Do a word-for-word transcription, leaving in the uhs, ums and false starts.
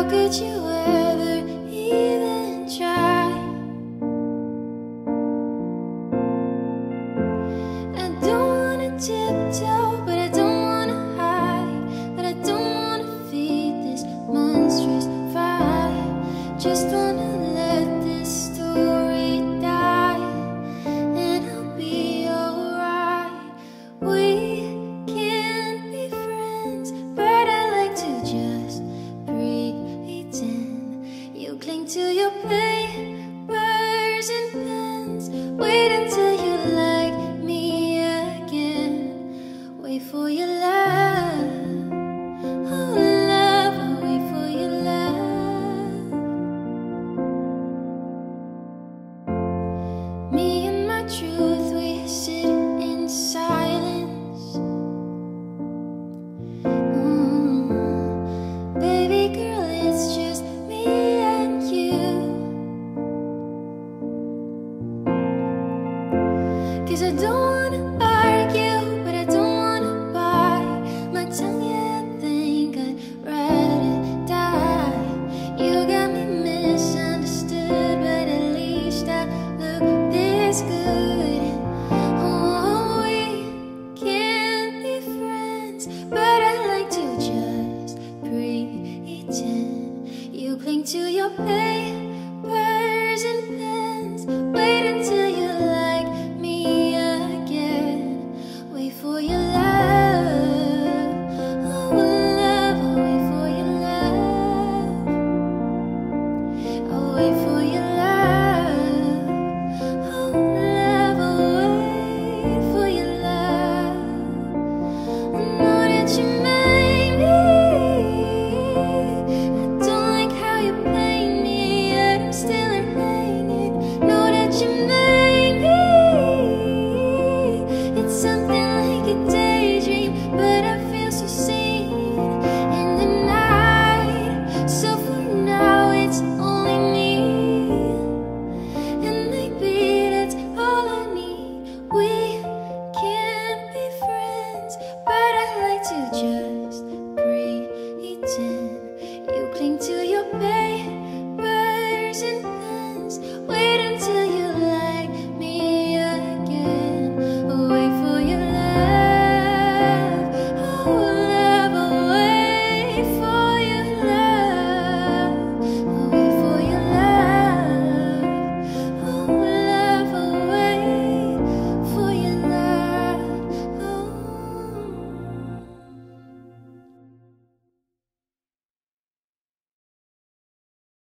could you ever even try? I don't wanna tiptoe, but I don't wanna hide, but I don't wanna feed this monstrous fire. Just wanna let this story die, and I'll be alright. We can't be friends, but I like to just pretend. You cling to your papers and pens, wait until you like me again. Wait for your love, oh love, I'll wait for your love. Me and my truth, we sit in silence. Mm. Baby girl, it's just me and you. 'Cause I don't wanna argue, but I don't wanna bite my tongue, yeah, I think I'd rather die. You got me misunderstood, but at least I look this good. Oh, we can't be friends, but I like to just pretend. You cling to your pain